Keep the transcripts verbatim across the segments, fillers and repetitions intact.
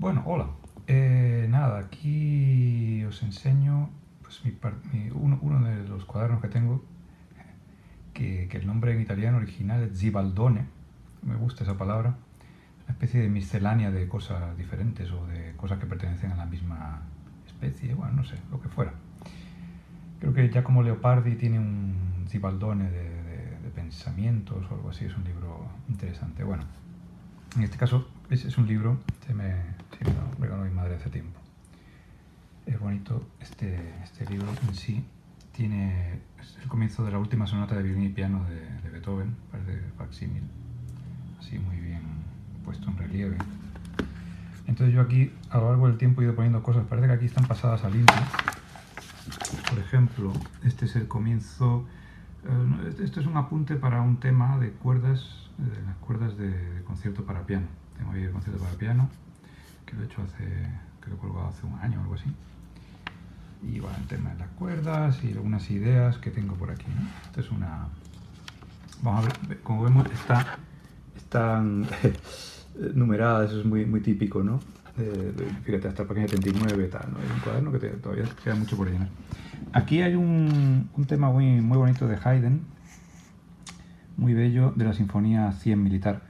Bueno, hola. Eh, nada, aquí os enseño pues, mi mi, uno, uno, de los cuadernos que tengo, que, que el nombre en italiano original es Zibaldone. Me gusta esa palabra. Una especie de miscelánea de cosas diferentes o de cosas que pertenecen a la misma especie, bueno, no sé, lo que fuera. Creo que Giacomo Leopardi tiene un Zibaldone de, de, de pensamientos o algo así, es un libro interesante. Bueno, en este caso es, es un libro que me, sí, me lo regaló mi madre hace tiempo. Es bonito este, este libro en sí. Tiene es el comienzo de la última sonata de violín y piano de, de Beethoven, parece facsímil, así muy bien puesto en relieve. Entonces yo aquí a lo largo del tiempo he ido poniendo cosas, parece que aquí están pasadas a limpio. Por ejemplo, este es el comienzo, eh, esto es un apunte para un tema de cuerdas, de las cuerdas de, de concierto para piano. Tengo ahí el concierto para piano, que lo he hecho hace, que lo he colgado hace un año o algo así. Y bueno, el tema de las cuerdas y algunas ideas que tengo por aquí, ¿no? Esto es una... Vamos a ver, como vemos, está, están numeradas, eso es muy, muy típico, ¿no? Eh, fíjate, hasta la página treinta y nueve, tal, ¿no? Hay un cuaderno que te, todavía queda mucho por llenar. Aquí hay un, un tema muy, muy bonito de Haydn, muy bello, de la Sinfonía cien militar.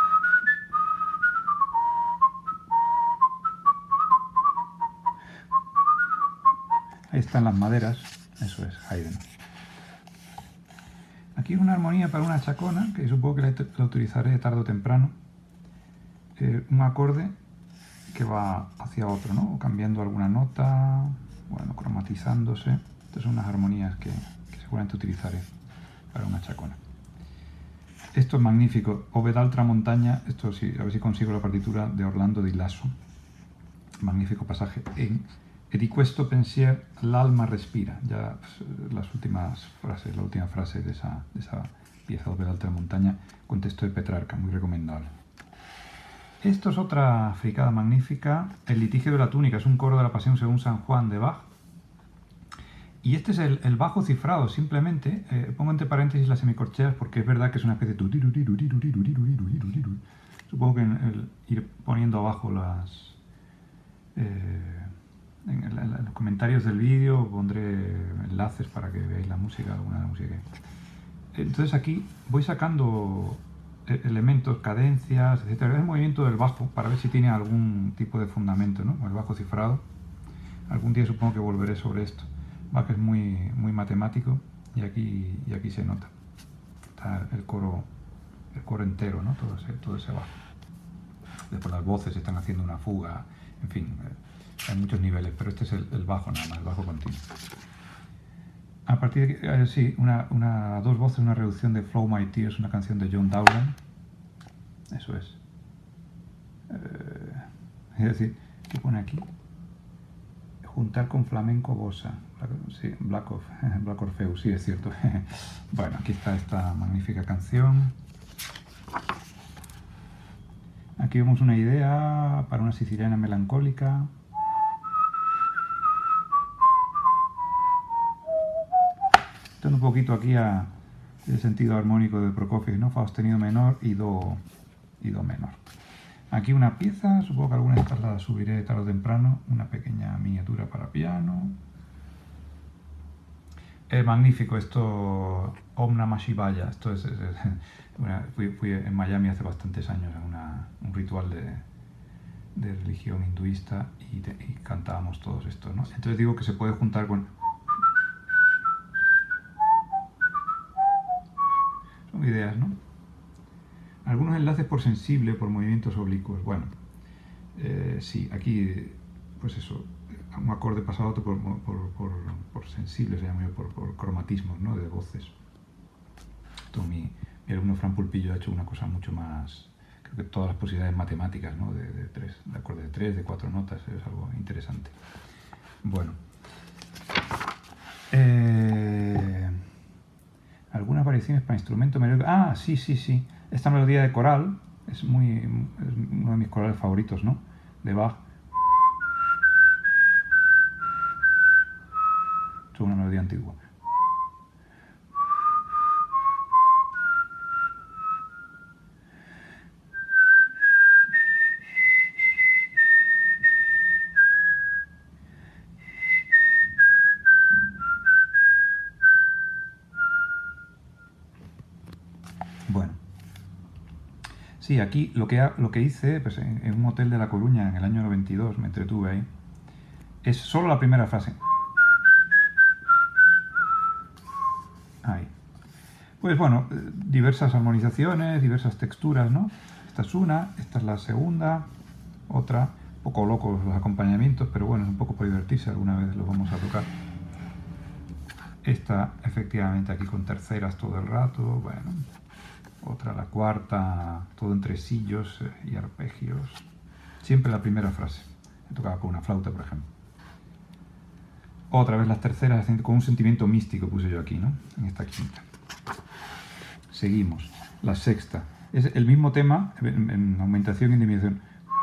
Ahí están las maderas, eso es Haydn. Aquí es una armonía para una chacona, que supongo que la, la utilizaré tarde o temprano. Eh, un acorde que va hacia otro, ¿no? Cambiando alguna nota, bueno, cromatizándose. Estas son unas armonías que, que seguramente utilizaré para una chacona. Esto es magnífico. Ovedal Tramontaña, esto sí, a ver si consigo la partitura de Orlando Di Lasso. Magnífico pasaje en E di questo pensier l'alma respira. Ya pues, las últimas frases, la última frase de esa, de esa pieza Ovedal Tramontaña con texto de Petrarca, muy recomendable. Esto es otra fricada magnífica, El litigio de la túnica, es un coro de la Pasión según San Juan de Bach. Y este es el, el bajo cifrado, simplemente, eh, pongo entre paréntesis las semicorcheas porque es verdad que es una especie de... Supongo que el ir poniendo abajo las... Eh, en, el, en los comentarios del vídeo pondré enlaces para que veáis la música, alguna de la música. Entonces aquí voy sacando elementos, cadencias, etcétera. Es el movimiento del bajo para ver si tiene algún tipo de fundamento, ¿no? El bajo cifrado. Algún día supongo que volveré sobre esto. Bach es muy, muy matemático y aquí, y aquí se nota. Está el coro, el coro entero, ¿no? Todo ese, todo ese bajo. Después las voces están haciendo una fuga, en fin, hay muchos niveles, pero este es el, el bajo nada más, el bajo continuo. A partir de aquí, eh, sí, una, una, dos voces, una reducción de Flow My Tears, una canción de John Dowland. Eso es. Eh, es decir, ¿qué pone aquí? Juntar con flamenco bossa. Sí, Black, of, Black Orpheus, sí, es cierto. Bueno, aquí está esta magnífica canción. Aquí vemos una idea para una siciliana melancólica. Estoy un poquito aquí a el sentido armónico de Prokofiev, ¿no? Fa sostenido menor y do, y do menor. Aquí una pieza, supongo que alguna de estas las subiré tarde o temprano, una pequeña miniatura para piano. Es magnífico esto, Om Namah Shivaya. Esto es, es, es una, fui, fui en Miami hace bastantes años a una, un ritual de, de religión hinduista y, de, y cantábamos todos esto, ¿no? Entonces digo que se puede juntar con... Son ideas, ¿no? Algunos enlaces por sensible, por movimientos oblicuos. Bueno, eh, sí, aquí, pues eso, un acorde pasado otro por, por, por, por sensible, se llama yo, por, por cromatismos, ¿no? De voces. Esto mi, mi alumno Fran Pulpillo ha hecho una cosa mucho más, creo que todas las posibilidades matemáticas, ¿no? De, de, tres, de acorde de tres, de cuatro notas, es algo interesante. Bueno. Eh, algunas variaciones para instrumento melódico. Ah, sí, sí, sí. Esta melodía de coral es, muy, es uno de mis corales favoritos, ¿no? De Bach. Es una melodía antigua. Sí, aquí lo que, ha, lo que hice pues, en, en un hotel de La Coruña en el año noventa y dos, me entretuve ahí, es solo la primera frase. Ahí. Pues bueno, diversas armonizaciones, diversas texturas, ¿no? Esta es una, esta es la segunda, otra, un poco locos los acompañamientos, pero bueno, es un poco por divertirse, alguna vez los vamos a tocar. Esta, efectivamente, aquí con terceras todo el rato, bueno. Otra, la cuarta, todo en tresillos y arpegios. Siempre la primera frase. He tocado con una flauta, por ejemplo. Otra vez las terceras, con un sentimiento místico puse yo aquí, ¿no? En esta quinta. Seguimos. La sexta. Es el mismo tema en, en aumentación y en disminución.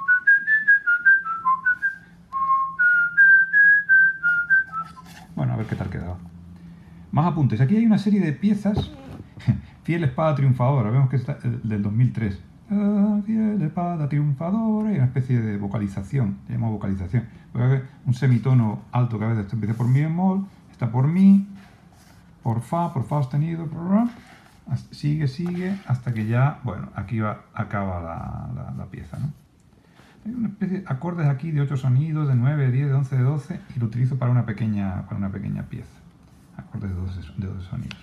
Bueno, a ver qué tal quedaba. Más apuntes. Aquí hay una serie de piezas. Fiel espada triunfadora. Vemos que es del dos mil tres. Ah, fiel espada triunfadora. Y una especie de vocalización. Se llama vocalización. Un semitono alto que a veces empieza por mi bemol. Está por mi. Por fa. Por fa sostenido. Por ra. Sigue, sigue, hasta que ya, bueno, aquí va, acaba la, la, la pieza, ¿no? Hay una especie de acordes aquí de ocho sonidos, de nueve, de diez, de once, de doce, y lo utilizo para una pequeña, para una pequeña pieza. Acordes de doce, de doce sonidos.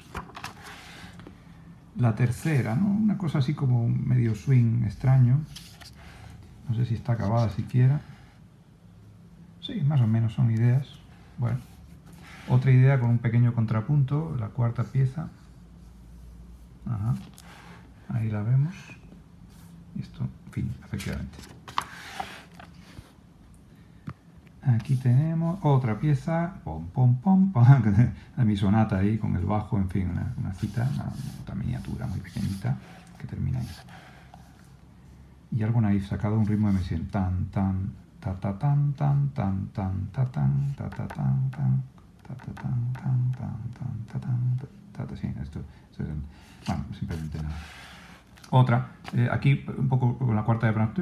La tercera, ¿no? Una cosa así como un medio swing extraño. No sé si está acabada siquiera. Sí, más o menos son ideas. Bueno, otra idea con un pequeño contrapunto, la cuarta pieza. Ajá. Ahí la vemos. Y esto, en fin, efectivamente. Aquí tenemos otra pieza, pom, pom, pom, pom, mi sonata ahí con el bajo, en fin, una, una cita, una, otra miniatura muy pequeñita que termina ahí. Y algo naif, sacado un ritmo de Messiaen, tan, tan, ta, ta, tan, tan, tan, tan, ta, tan, ta, ta, tan, tan, ta, ta, tan, tan, tan, tan, ta, tan, ta, ta, sí, esto, esto es, bueno, simplemente nada. Otra, eh, aquí un poco con la cuarta de Brahms,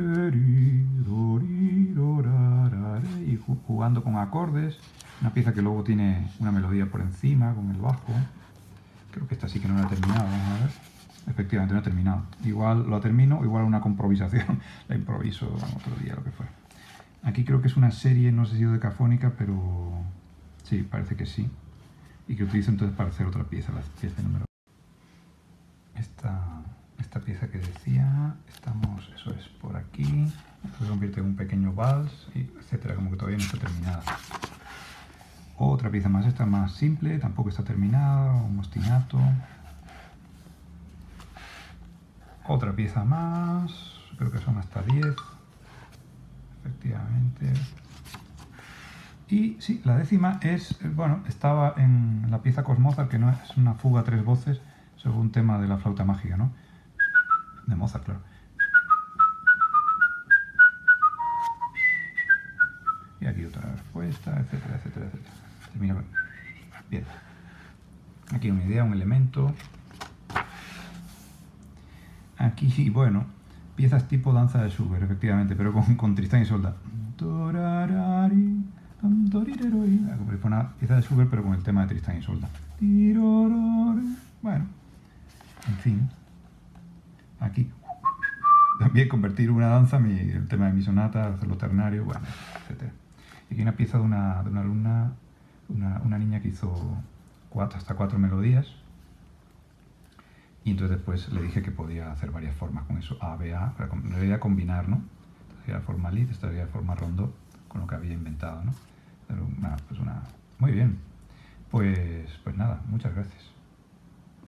y jugando con acordes, una pieza que luego tiene una melodía por encima con el bajo. Creo que esta sí que no la he terminado, vamos a ver. Efectivamente no he terminado. Igual lo termino, igual una comprovisación, la improviso bueno, otro día, lo que fuera. Aquí creo que es una serie, no sé si decafónica, pero sí, parece que sí. Y que utilizo entonces para hacer otra pieza, la pieza número. Esta, esta pieza que decía, estamos, eso es, por aquí, se convierte en un pequeño vals, y etcétera, como que todavía no está terminada. Otra pieza más, esta más simple, tampoco está terminada, un ostinato. Otra pieza más, creo que son hasta diez, efectivamente. Y sí, la décima es, bueno, estaba en la pieza Cosmozart, que no es una fuga a tres voces, según tema de la flauta mágica, ¿no? De Mozart, claro. Y aquí otra respuesta, etcétera, etcétera, etcétera. Termina bien. Aquí una idea, un elemento. Aquí, bueno, piezas tipo danza de Schubert, efectivamente, pero con, con Tristán y Isolda. Como si fuera una pieza de Schubert, pero con el tema de Tristán y Isolda. Bueno, en fin. Aquí también convertir una danza, mi, el tema de mi sonata, hacerlo ternario, bueno, etcétera. Y aquí una pieza de una, de una alumna, una, una niña que hizo cuatro, hasta cuatro melodías. Y entonces después le dije que podía hacer varias formas con eso, A, B, A, para en realidad combinar, ¿no? Esta sería la forma lead, esta sería la forma rondó, con lo que había inventado, ¿no? Pero nada, pues una... Muy bien. Pues, pues nada, muchas gracias.